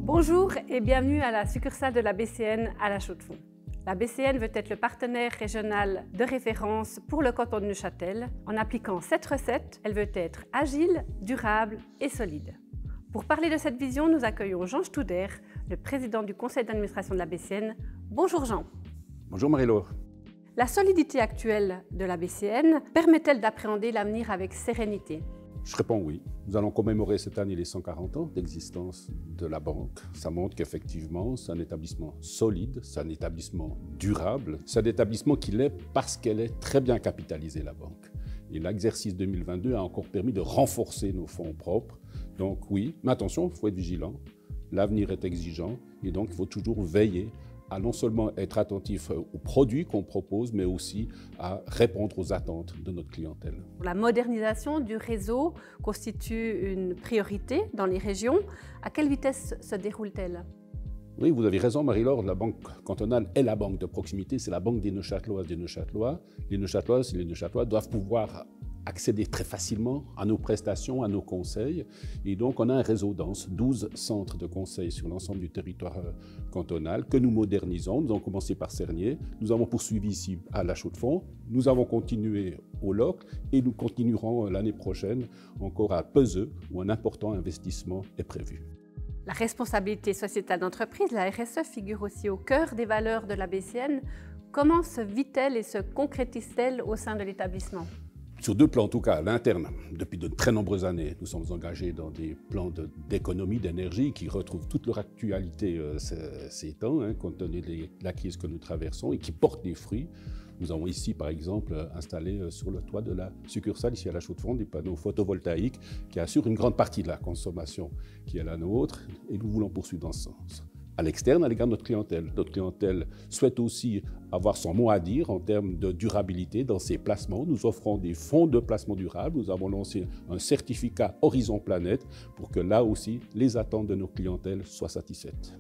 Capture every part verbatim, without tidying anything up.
Bonjour et bienvenue à la succursale de la B C N à La Chaux-de-Fonds. La B C N veut être le partenaire régional de référence pour le canton de Neuchâtel. En appliquant cette recette, elle veut être agile, durable et solide. Pour parler de cette vision, nous accueillons Jean Stouder, le président du conseil d'administration de la B C N. Bonjour Jean. Bonjour Marie-Laure. La solidité actuelle de la B C N permet-elle d'appréhender l'avenir avec sérénité? Je réponds oui. Nous allons commémorer cette année les cent quarante ans d'existence de la banque. Ça montre qu'effectivement, c'est un établissement solide, c'est un établissement durable, c'est un établissement qui l'est parce qu'elle est très bien capitalisée, la banque. Et l'exercice deux mille vingt-deux a encore permis de renforcer nos fonds propres. Donc oui, mais attention, il faut être vigilant. L'avenir est exigeant et donc il faut toujours veiller à non seulement être attentif aux produits qu'on propose, mais aussi à répondre aux attentes de notre clientèle. La modernisation du réseau constitue une priorité dans les régions. À quelle vitesse se déroule-t-elle? Oui, vous avez raison Marie-Laure, la banque cantonale est la banque de proximité, c'est la banque des Neuchâteloises des Neuchâtelois. Les Neuchâteloises et les Neuchâtelois doivent pouvoir accéder très facilement à nos prestations, à nos conseils. Et donc, on a un réseau dense, douze centres de conseil sur l'ensemble du territoire cantonal que nous modernisons. Nous avons commencé par Cernier, nous avons poursuivi ici à La Chaux-de-Fonds, nous avons continué au Locle et nous continuerons l'année prochaine encore à Peseux où un important investissement est prévu. La responsabilité sociétale d'entreprise, la R S E, figure aussi au cœur des valeurs de la B C N. Comment se vit-elle et se concrétise-t-elle au sein de l'établissement? Sur deux plans, en tout cas, à l'interne, depuis de très nombreuses années, nous sommes engagés dans des plans d'économie, d'énergie qui retrouvent toute leur actualité euh, ces temps, hein, compte tenu de la crise que nous traversons et qui portent des fruits. Nous avons ici, par exemple, installé sur le toit de la succursale, ici à La Chaux-de-Fonds, des panneaux photovoltaïques qui assurent une grande partie de la consommation qui est la nôtre et nous voulons poursuivre dans ce sens. À l'externe, à l'égard de notre clientèle. Notre clientèle souhaite aussi avoir son mot à dire en termes de durabilité dans ses placements. Nous offrons des fonds de placement durable. Nous avons lancé un certificat Horizon Planète pour que là aussi, les attentes de nos clientèles soient satisfaites.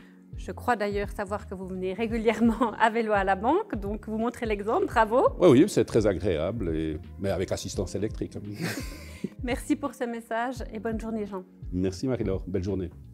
Je crois d'ailleurs savoir que vous venez régulièrement à vélo à la banque, donc vous montrez l'exemple, bravo. Oui, oui, c'est très agréable, et... mais avec assistance électrique. Merci pour ce message et bonne journée Jean. Merci Marie-Laure, belle journée.